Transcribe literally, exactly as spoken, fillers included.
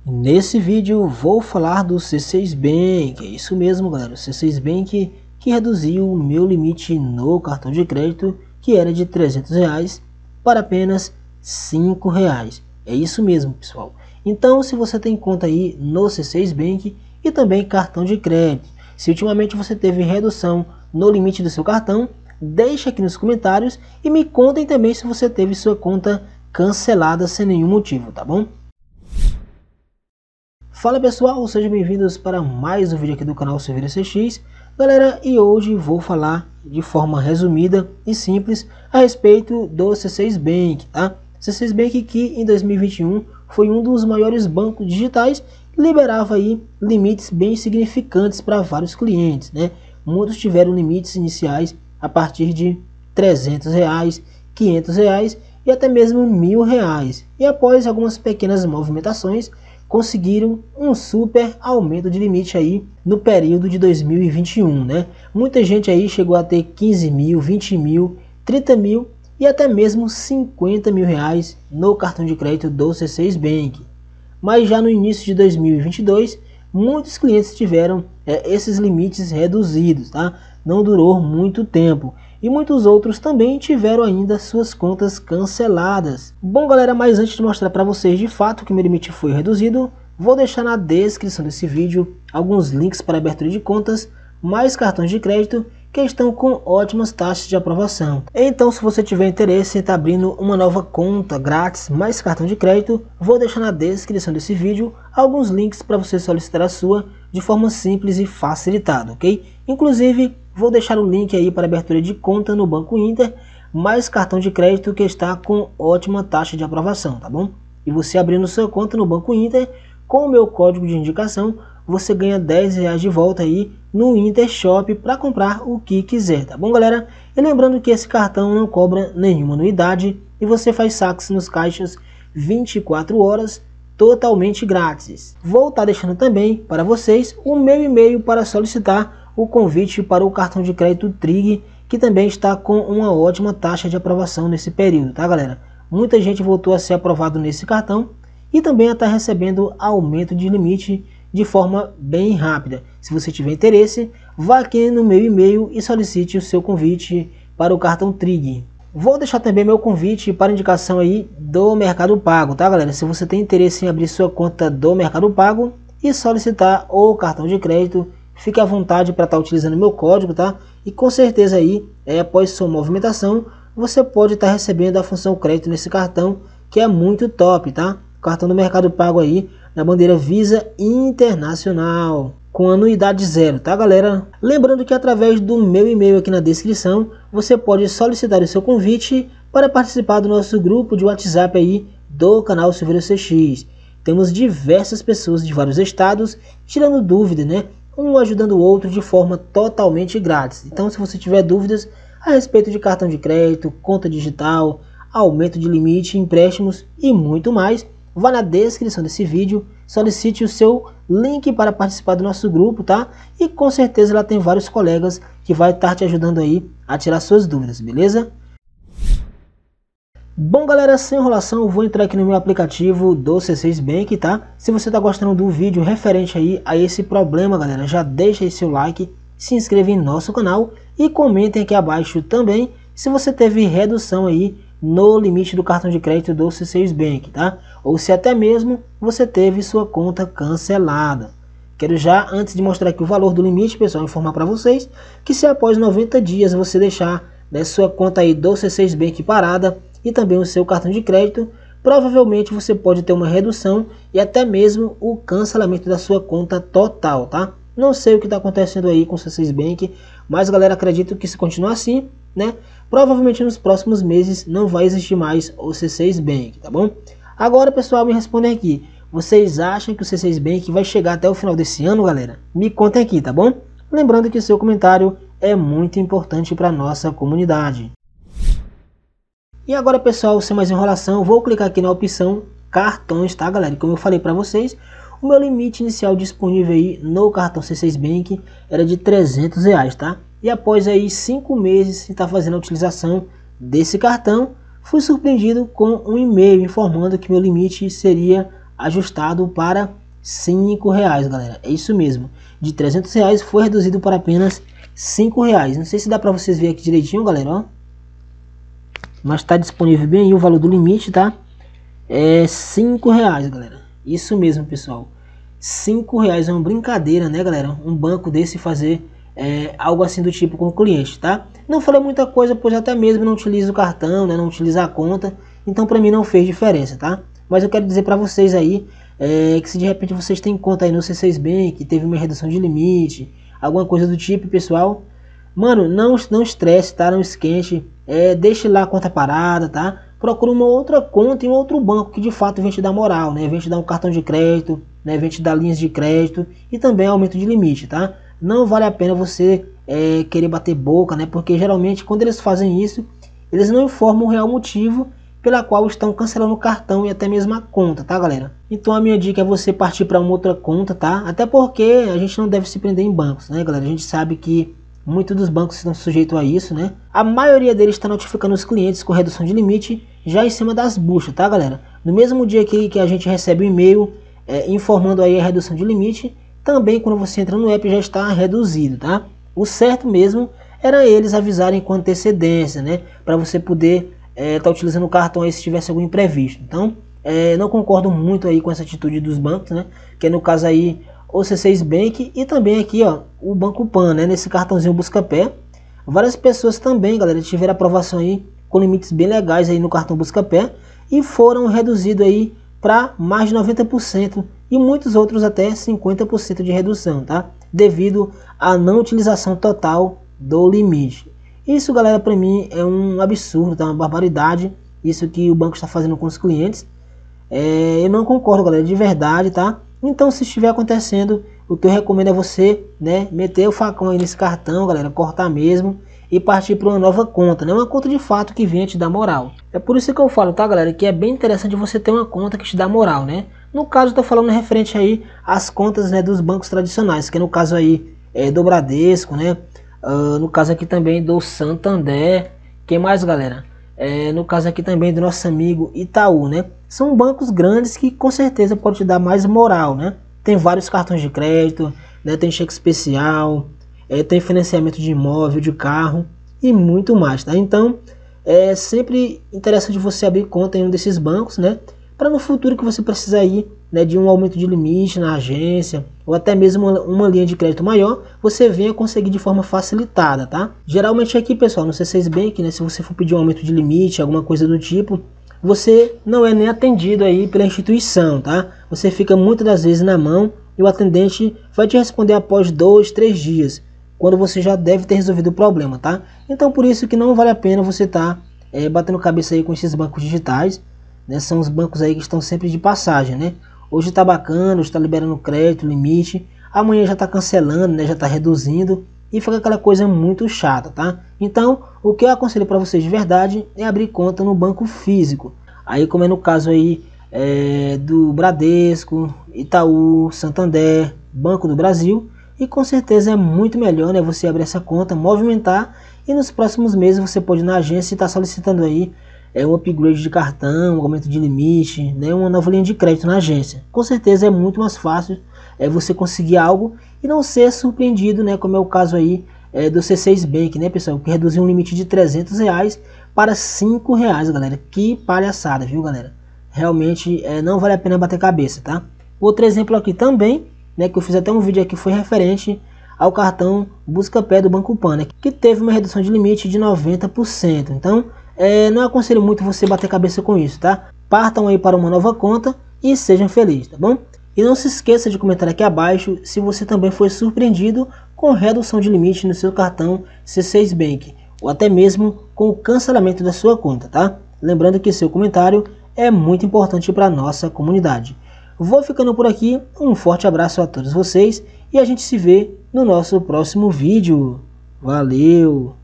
Nesse vídeo vou falar do C seis Bank, é isso mesmo galera, o C seis Bank que reduziu o meu limite no cartão de crédito, que era de trezentos reais para apenas cinco reais, é isso mesmo pessoal. Então se você tem conta aí no C seis Bank e também cartão de crédito, se ultimamente você teve redução no limite do seu cartão, deixa aqui nos comentários e me contem também se você teve sua conta cancelada sem nenhum motivo, tá bom? Fala pessoal, sejam bem-vindos para mais um vídeo aqui do canal Silveira C X, galera, e hoje vou falar de forma resumida e simples a respeito do C seis Bank, tá? C seis Bank que em dois mil e vinte e um foi um dos maiores bancos digitais, liberava aí limites bem significantes para vários clientes, né? Muitos tiveram limites iniciais a partir de trezentos reais, quinhentos reais e até mesmo mil reais, e após algumas pequenas movimentações conseguiram um super aumento de limite aí no período de dois mil e vinte e um, né? Muita gente aí chegou a ter quinze mil, vinte mil, trinta mil e até mesmo cinquenta mil reais no cartão de crédito do C seis Bank. Mas já no início de dois mil e vinte e dois, muitos clientes tiveram é, esses limites reduzidos, tá? Não durou muito tempo. E muitos outros também tiveram ainda suas contas canceladas. Bom galera, mas antes de mostrar para vocês de fato que meu limite foi reduzido, vou deixar na descrição desse vídeo alguns links para abertura de contas, mais cartões de crédito que estão com ótimas taxas de aprovação. Então se você tiver interesse em estar abrindo uma nova conta grátis, mais cartão de crédito, vou deixar na descrição desse vídeo alguns links para você solicitar a sua de forma simples e facilitada, ok? Inclusive vou deixar o link aí para abertura de conta no Banco Inter, mais cartão de crédito que está com ótima taxa de aprovação, tá bom? E você abrindo sua conta no Banco Inter, com o meu código de indicação, você ganha dez reais de volta aí no Inter Shop para comprar o que quiser, tá bom galera? E lembrando que esse cartão não cobra nenhuma anuidade e você faz saques nos caixas vinte e quatro horas totalmente grátis. Vou estar deixando também para vocês o meu e-mail para solicitar o convite para o cartão de crédito Trig, que também está com uma ótima taxa de aprovação nesse período, tá galera? Muita gente voltou a ser aprovado nesse cartão e também está recebendo aumento de limite de forma bem rápida. Se você tiver interesse, vá aqui no meu e-mail e solicite o seu convite para o cartão Trig. Vou deixar também meu convite para indicação aí do Mercado Pago, tá galera? Se você tem interesse em abrir sua conta do Mercado Pago e solicitar o cartão de crédito, fique à vontade para estar utilizando meu código, tá? E com certeza aí, é, após sua movimentação, você pode estar recebendo a função crédito nesse cartão, que é muito top, tá? Cartão do Mercado Pago aí, na bandeira Visa Internacional, com anuidade zero, tá galera? Lembrando que através do meu e-mail aqui na descrição, você pode solicitar o seu convite para participar do nosso grupo de WhatsApp aí do canal Silveira C X. Temos diversas pessoas de vários estados tirando dúvida, né? Um ajudando o outro de forma totalmente grátis. Então se você tiver dúvidas a respeito de cartão de crédito, conta digital, aumento de limite, empréstimos e muito mais, vá na descrição desse vídeo, solicite o seu link para participar do nosso grupo, tá? E com certeza lá tem vários colegas que vai estar te ajudando aí a tirar suas dúvidas, beleza? Bom galera, sem enrolação, eu vou entrar aqui no meu aplicativo do C seis Bank, tá? Se você tá gostando do vídeo referente aí a esse problema, galera, já deixa aí seu like, se inscreva em nosso canal e comentem aqui abaixo também se você teve redução aí no limite do cartão de crédito do C seis Bank, tá? Ou se até mesmo você teve sua conta cancelada. Quero já, antes de mostrar aqui o valor do limite, pessoal, informar para vocês que se após noventa dias você deixar, né, sua conta aí do C seis Bank parada e também o seu cartão de crédito, provavelmente você pode ter uma redução e até mesmo o cancelamento da sua conta total, tá? Não sei o que está acontecendo aí com o C seis Bank, mas galera, acredito que se continuar assim, né, provavelmente nos próximos meses não vai existir mais o C seis Bank, tá bom? Agora pessoal, me respondem aqui, vocês acham que o C seis Bank vai chegar até o final desse ano, galera? Me contem aqui, tá bom? Lembrando que o seu comentário é muito importante para nossa comunidade. E agora pessoal, sem mais enrolação, vou clicar aqui na opção cartões, tá galera? Como eu falei para vocês, o meu limite inicial disponível aí no cartão C seis Bank era de trezentos reais, tá? E após aí cinco meses de estar fazendo a utilização desse cartão, fui surpreendido com um e-mail informando que meu limite seria ajustado para cinco reais, galera. É isso mesmo, de trezentos reais foi reduzido para apenas cinco reais. Não sei se dá para vocês verem aqui direitinho, galera, ó. Mas está disponível bem aí o valor do limite, tá? É cinco reais, galera. Isso mesmo, pessoal. cinco reais é uma brincadeira, né, galera? Um banco desse fazer é, algo assim do tipo com o cliente, tá? Não falei muita coisa, pois até mesmo não utilizo o cartão, né? Não utilizo a conta. Então, para mim não fez diferença, tá? Mas eu quero dizer para vocês aí é, que se de repente vocês têm conta aí no C seis Bank, teve uma redução de limite, alguma coisa do tipo, pessoal, mano, não, não estresse, tá? Não esquente, é, deixe lá a conta parada, tá? Procura uma outra conta em outro banco que de fato vem te dar moral, né? Vem te dar um cartão de crédito, né? Vem te dar linhas de crédito e também aumento de limite, tá? Não vale a pena você é, querer bater boca, né? Porque geralmente quando eles fazem isso, eles não informam o real motivo pela qual estão cancelando o cartão e até mesmo a conta, tá, galera? Então a minha dica é você partir para uma outra conta, tá? Até porque a gente não deve se prender em bancos, né, galera? A gente sabe que muitos dos bancos estão sujeitos a isso, né? A maioria deles está notificando os clientes com redução de limite já em cima das buchas, tá, galera? No mesmo dia que, que a gente recebe o e-mail é, informando aí a redução de limite, também quando você entra no app já está reduzido, tá? O certo mesmo era eles avisarem com antecedência, né? Para você poder É, tá utilizando o cartão aí se tivesse algum imprevisto. Então, é, não concordo muito aí com essa atitude dos bancos, né? Que é no caso aí o C seis Bank e também aqui, ó, o Banco Pan, né? Nesse cartãozinho Buscapé. Várias pessoas também, galera, tiveram aprovação aí com limites bem legais aí no cartão Buscapé e foram reduzidos aí para mais de noventa por cento e muitos outros até cinquenta por cento de redução, tá? Devido à não utilização total do limite. Isso, galera, para mim é um absurdo, tá? Uma barbaridade. Isso que o banco está fazendo com os clientes. É, eu não concordo, galera, de verdade, tá? Então, se estiver acontecendo, o que eu recomendo é você, né, meter o facão aí nesse cartão, galera, cortar mesmo e partir para uma nova conta, né? Uma conta de fato que venha te dar moral. É por isso que eu falo, tá, galera, que é bem interessante você ter uma conta que te dá moral, né? No caso, eu tô falando referente aí às contas, né, dos bancos tradicionais, que é no caso aí é, do Bradesco, né? Uh, no caso aqui também do Santander, quem mais, galera? É, no caso aqui também do nosso amigo Itaú, né? São bancos grandes que com certeza pode te dar mais moral, né? Tem vários cartões de crédito, né? Tem cheque especial, é, tem financiamento de imóvel, de carro e muito mais, tá? Então é sempre interessante você abrir conta em um desses bancos, né? Para no futuro que você precisar ir, né, de um aumento de limite na agência ou até mesmo uma, uma linha de crédito maior, você venha conseguir de forma facilitada, tá? Geralmente aqui, pessoal, no C seis Bank, né, se você for pedir um aumento de limite, alguma coisa do tipo, você não é nem atendido aí pela instituição, tá? Você fica muitas das vezes na mão e o atendente vai te responder após dois, três dias, quando você já deve ter resolvido o problema, tá? Então por isso que não vale a pena você estar tá, é, batendo cabeça aí com esses bancos digitais, né? São os bancos aí que estão sempre de passagem, né? Hoje tá bacana, hoje está liberando crédito, limite, amanhã já está cancelando, né? Já está reduzindo e fica aquela coisa muito chata, tá? Então, o que eu aconselho para vocês de verdade é abrir conta no banco físico. Aí, como é no caso aí é, do Bradesco, Itaú, Santander, Banco do Brasil, e com certeza é muito melhor, né? Você abrir essa conta, movimentar e nos próximos meses você pode ir na agência e estar tá solicitando aí é um upgrade de cartão, um aumento de limite, né, uma nova linha de crédito na agência. Com certeza é muito mais fácil é, você conseguir algo e não ser surpreendido, né, como é o caso aí é, do C seis Bank, né, pessoal, que reduziu um limite de trezentos reais para cinco reais, galera. Que palhaçada, viu, galera? Realmente é, não vale a pena bater cabeça, tá? Outro exemplo aqui também, né, que eu fiz até um vídeo aqui, foi referente ao cartão Buscapé do Banco Pan, né, que teve uma redução de limite de noventa por cento. Então, É, não aconselho muito você bater cabeça com isso, tá? Partam aí para uma nova conta e sejam felizes, tá bom? E não se esqueça de comentar aqui abaixo se você também foi surpreendido com redução de limite no seu cartão C seis Bank ou até mesmo com o cancelamento da sua conta, tá? Lembrando que seu comentário é muito importante para a nossa comunidade. Vou ficando por aqui, um forte abraço a todos vocês e a gente se vê no nosso próximo vídeo. Valeu!